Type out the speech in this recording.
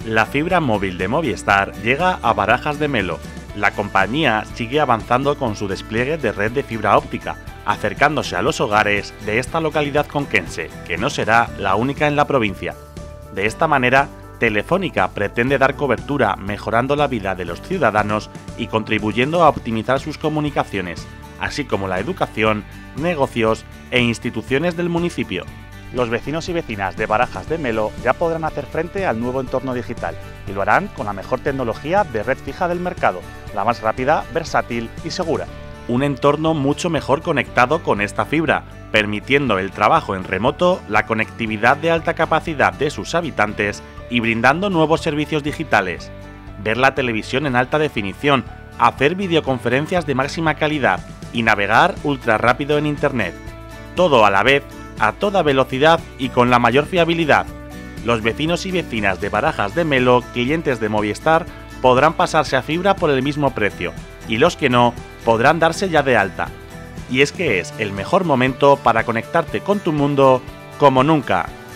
La fibra móvil de Movistar llega a Barajas de Melo. La compañía sigue avanzando con su despliegue de red de fibra óptica, acercándose a los hogares de esta localidad conquense, que no será la única en la provincia. De esta manera, Telefónica pretende dar cobertura mejorando la vida de los ciudadanos y contribuyendo a optimizar sus comunicaciones, así como la educación, negocios e instituciones del municipio. Los vecinos y vecinas de Barajas de Melo ya podrán hacer frente al nuevo entorno digital y lo harán con la mejor tecnología de red fija del mercado, la más rápida, versátil y segura. Un entorno mucho mejor conectado con esta fibra, permitiendo el trabajo en remoto, la conectividad de alta capacidad de sus habitantes y brindando nuevos servicios digitales. Ver la televisión en alta definición, hacer videoconferencias de máxima calidad y navegar ultra rápido en Internet. Todo a la vez, a toda velocidad y con la mayor fiabilidad. Los vecinos y vecinas de Barajas de Melo, clientes de Movistar, podrán pasarse a fibra por el mismo precio, y los que no, podrán darse ya de alta. Y es que es el mejor momento para conectarte con tu mundo como nunca.